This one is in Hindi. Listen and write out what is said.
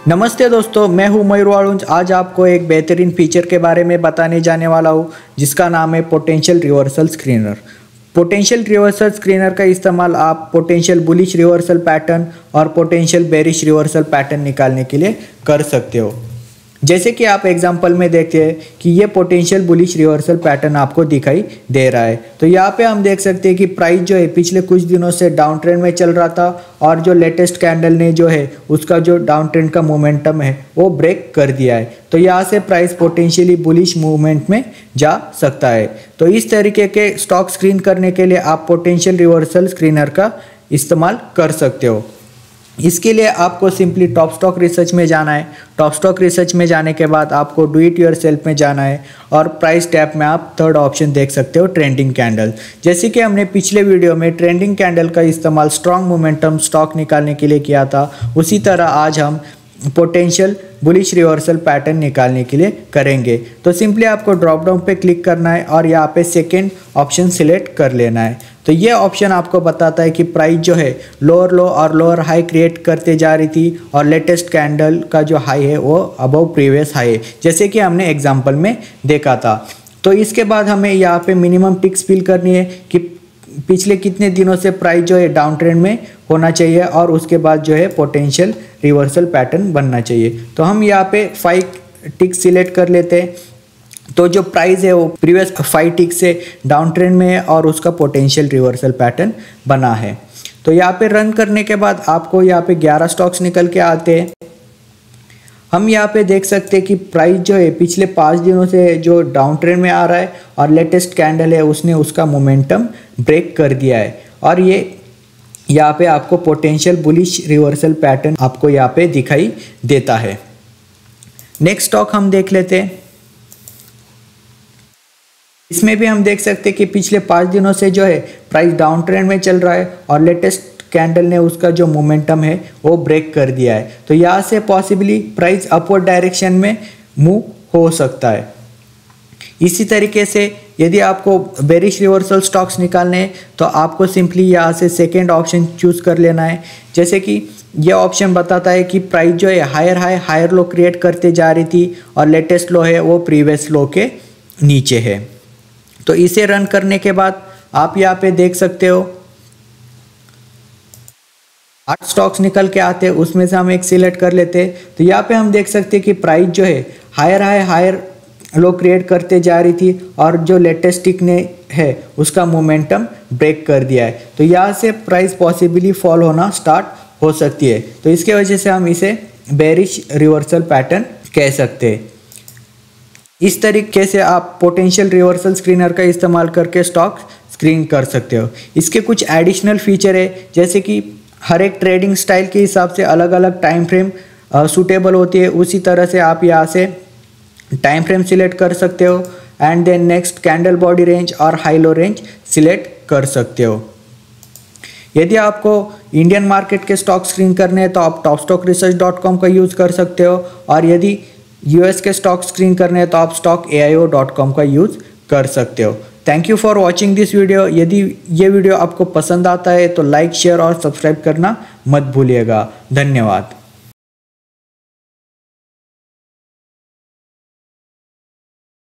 नमस्ते दोस्तों, मैं हूं मयूर वालुंज। आज आपको एक बेहतरीन फीचर के बारे में बताने जाने वाला हूं जिसका नाम है potential reversal screener. Potential reversal screener का इस्तेमाल आप पोटेंशियल बुलिश रिवर्सल पैटर्न और पोटेंशियल बेरिश रिवर्सल पैटर्न निकालने के लिए कर सकते हो। जैसे कि आप एग्जांपल में देखते हैं कि ये पोटेंशियल बुलिश रिवर्सल पैटर्न आपको दिखाई दे रहा है। तो यहाँ पे हम देख सकते हैं कि प्राइस जो है पिछले कुछ दिनों से डाउन ट्रेंड में चल रहा था और जो लेटेस्ट कैंडल ने जो है उसका जो डाउन ट्रेंड का मोमेंटम है वो ब्रेक कर दिया है। तो यहाँ से प्राइस पोटेंशियली बुलिश मूवमेंट में जा सकता है। तो इस तरीके के स्टॉक स्क्रीन करने के लिए आप पोटेंशियल रिवर्सल स्क्रीनर का इस्तेमाल कर सकते हो। इसके लिए आपको सिंपली टॉप स्टॉक रिसर्च में जाना है। टॉप स्टॉक रिसर्च में जाने के बाद आपको डू इट योर सेल्फ में जाना है और प्राइस टैब में आप थर्ड ऑप्शन देख सकते हो, ट्रेंडिंग कैंडल। जैसे कि हमने पिछले वीडियो में ट्रेंडिंग कैंडल का इस्तेमाल स्ट्रॉन्ग मोमेंटम स्टॉक निकालने के लिए किया था, उसी तरह आज हम पोटेंशियल बुलिश रिवर्सल पैटर्न निकालने के लिए करेंगे। तो सिंपली आपको ड्रॉप डाउन पे क्लिक करना है और यहाँ पे सेकेंड ऑप्शन सिलेक्ट कर लेना है। तो ये ऑप्शन आपको बताता है कि प्राइस जो है लोअर लो और लोअर हाई क्रिएट करते जा रही थी और लेटेस्ट कैंडल का जो हाई है वो अबव प्रीवियस हाई है, जैसे कि हमने एग्जांपल में देखा था। तो इसके बाद हमें यहाँ पे मिनिमम टिक्स फिल करनी है कि पिछले कितने दिनों से प्राइस जो है डाउन ट्रेंड में होना चाहिए और उसके बाद जो है पोटेंशियल रिवर्सल पैटर्न बनना चाहिए। तो हम यहाँ पे 5 टिक्स सिलेक्ट कर लेते हैं। तो जो प्राइस है वो प्रीवियस 5 टिक से डाउन ट्रेंड में है और उसका पोटेंशियल रिवर्सल पैटर्न बना है। तो यहाँ पे रन करने के बाद आपको यहाँ पे 11 स्टॉक्स निकल के आते हैं। हम यहाँ पे देख सकते हैं कि प्राइस जो है पिछले 5 दिनों से जो डाउन ट्रेंड में आ रहा है और लेटेस्ट कैंडल है उसने उसका मोमेंटम ब्रेक कर दिया है और ये यहाँ पे आपको पोटेंशियल बुलिश रिवर्सल पैटर्न आपको यहाँ पे दिखाई देता है। नेक्स्ट स्टॉक हम देख लेते हैं। इसमें भी हम देख सकते हैं कि पिछले 5 दिनों से जो है प्राइस डाउन ट्रेंड में चल रहा है और लेटेस्ट कैंडल ने उसका जो मोमेंटम है वो ब्रेक कर दिया है। तो यहाँ से पॉसिबली प्राइस अपवर्ड डायरेक्शन में मूव हो सकता है। इसी तरीके से यदि आपको बेरिश रिवर्सल स्टॉक्स निकालने हैं तो आपको सिंपली यहाँ से सेकेंड ऑप्शन चूज कर लेना है। जैसे कि यह ऑप्शन बताता है कि प्राइस जो है higher high higher low create करते जा रही थी और लेटेस्ट लो है वो प्रीवियस लो के नीचे है। तो इसे रन करने के बाद आप यहाँ पे देख सकते हो 8 स्टॉक्स निकल के आते हैं, उसमें से हम एक सिलेक्ट कर लेते हैं। तो यहाँ पे हम देख सकते हैं कि प्राइस जो है higher high higher low create करते जा रही थी और जो लेटेस्ट टिक ने है उसका मोमेंटम ब्रेक कर दिया है। तो यहाँ से प्राइस पॉसिबली फॉल होना स्टार्ट हो सकती है। तो इसके वजह से हम इसे बेरिश रिवर्सल पैटर्न कह सकते हैं। इस तरीके से आप पोटेंशियल रिवर्सल स्क्रीनर का इस्तेमाल करके स्टॉक स्क्रीन कर सकते हो। इसके कुछ एडिशनल फीचर है, जैसे कि हर एक ट्रेडिंग स्टाइल के हिसाब से अलग अलग टाइम फ्रेम सूटेबल होती है। उसी तरह से आप यहाँ से टाइम फ्रेम सिलेक्ट कर सकते हो and then next candle body range और हाई लो रेंज सिलेक्ट कर सकते हो। यदि आपको इंडियन मार्केट के स्टॉक स्क्रीन करने हैं तो आप topstockresearch.com का यूज़ कर सकते हो और यदि यूएस के स्टॉक स्क्रीन करने हैं तो आप stockaio.com का यूज़ कर सकते हो। Thank you for watching this video. यदि ये वीडियो आपको पसंद आता है तो लाइक शेयर और सब्सक्राइब करना मत भूलिएगा। धन्यवाद।